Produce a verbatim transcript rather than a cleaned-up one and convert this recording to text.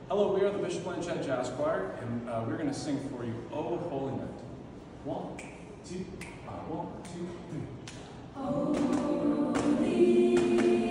Hello, we are the Bishop Blanchette Jazz Choir, and uh, we're going to sing for you, Oh Holy Night. One, two, uh, one, two, three. Holy